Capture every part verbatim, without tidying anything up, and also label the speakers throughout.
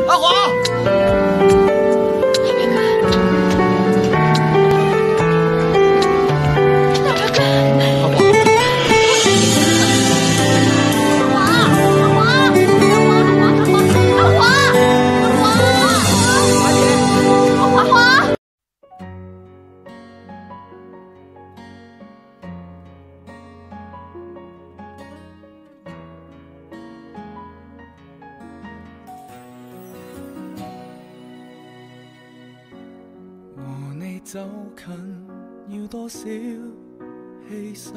Speaker 1: 阿华。
Speaker 2: 走近要多少犧牲？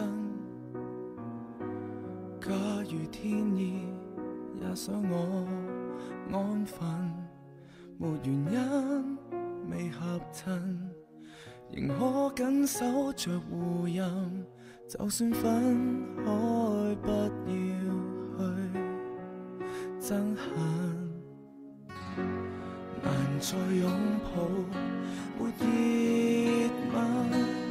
Speaker 2: 假如天意也想我安分，沒原因未合襯，仍可緊守着互任。就算分開，不要去憎恨。 難再擁抱，沒熱吻，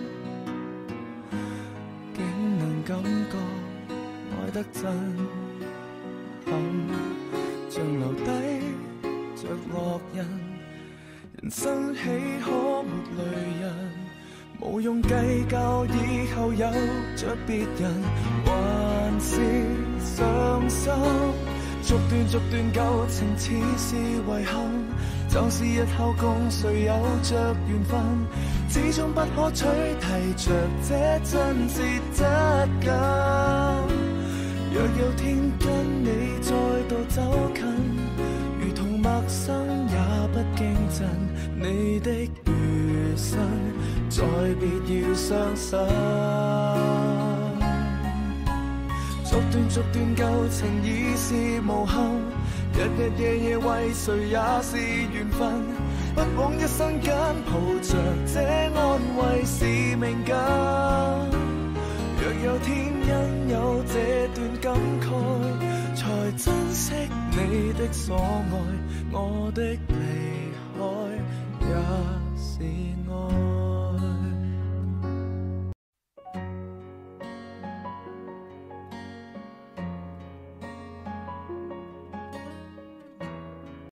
Speaker 2: 竟能感覺愛得震撼，像留低着烙印。人生豈可沒淚人？無用計較以後有着別人，還是傷心。 逐段逐段舊情似是遺憾，就是日後共誰有着緣分，始終不可取替着這真摯質感。若有天跟你再度走近，如同陌生也不驚震，你的餘生再別要傷心。 逐段逐段舊情已是無憾，日日夜夜為誰也是緣分，不枉一生間抱着這安慰是命感。若有天因有這段感慨，才珍惜你的所愛，我的離開也是愛。